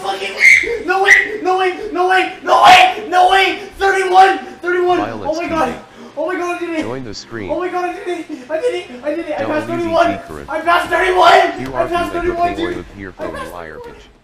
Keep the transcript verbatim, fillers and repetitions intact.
fucking way! No way! No way! No way! No way! No way! thirty-one! thirty-one! Violet's Oh my god! cheating. Oh my god, I did it! Join the screen. Oh my god, I did it! I did it! I did it! I Double passed easy thirty-one! secret. I passed thirty-one! You I are passed the thirty-one, boy dude! of here I from passed liar thirty-one. bitch.